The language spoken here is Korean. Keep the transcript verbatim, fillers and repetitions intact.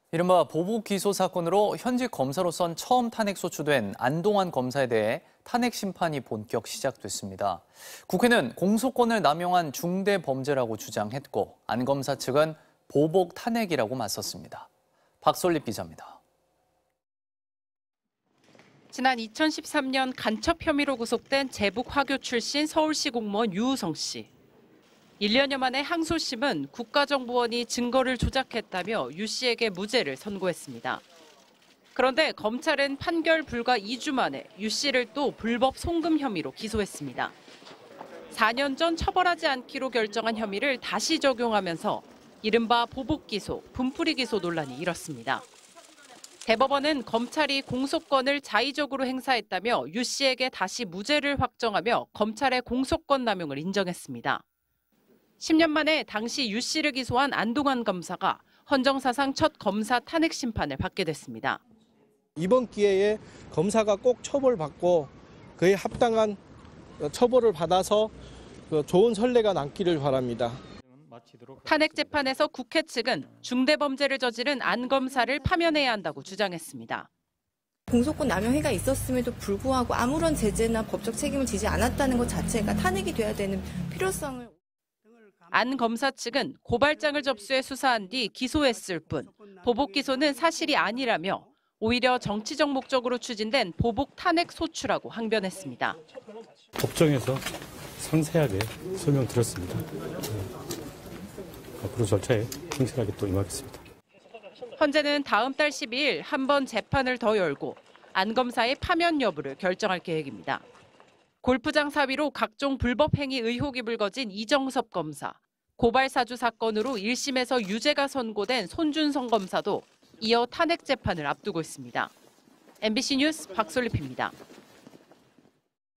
이른바 보복 기소 사건으로 현직 검사로선 처음 탄핵 소추된 안동환 검사에 대해 탄핵 심판이 본격 시작됐습니다. 국회는 공소권을 남용한 중대 범죄라고 주장했고 안 검사 측은 보복 탄핵이라고 맞섰습니다. 박솔립 기자입니다. 지난 이천십삼 년 간첩 혐의로 구속된 제북 화교 출신 서울시 공무원 유우성 씨. 일 년여 만에 항소심은 국가정보원이 증거를 조작했다며 유 씨에게 무죄를 선고했습니다. 그런데 검찰은 판결 불과 이 주 만에 유 씨를 또 불법 송금 혐의로 기소했습니다. 사 년 전 처벌하지 않기로 결정한 혐의를 다시 적용하면서 이른바 보복 기소, 분풀이 기소 논란이 일었습니다. 대법원은 검찰이 공소권을 자의적으로 행사했다며 유 씨에게 다시 무죄를 확정하며 검찰의 공소권 남용을 인정했습니다. 십 년 만에 당시 유 씨를 기소한 안동환 검사가 헌정사상 첫 검사 탄핵 심판을 받게 됐습니다. 이번 기회에 검사가 꼭 처벌받고 그에 합당한 처벌을 받아서 좋은 선례가 남기를 바랍니다. 탄핵 재판에서 국회 측은 중대범죄를 저지른 안 검사를 파면해야 한다고 주장했습니다. 공소권 남용 혐의가 있었음에도 불구하고 아무런 제재나 법적 책임을 지지 않았다는 것 자체가 탄핵이 돼야 되는 필요성을. 안 검사 측은 고발장을 접수해 수사한 뒤 기소했을 뿐 보복 기소는 사실이 아니라며 오히려 정치적 목적으로 추진된 보복 탄핵 소추라고 항변했습니다. 법정에서 상세하게 설명드렸습니다. 앞으로 절차에 충실하게 또 임하겠습니다. 헌재는 다음 달 십이 일 한 번 재판을 더 열고 안 검사의 파면 여부를 결정할 계획입니다. 골프장 사위로 각종 불법 행위 의혹이 불거진 이정섭 검사, 고발 사주 사건으로 일 심에서 유죄가 선고된 손준성 검사도 이어 탄핵 재판을 앞두고 있습니다. 엠비씨 뉴스 박솔립입니다.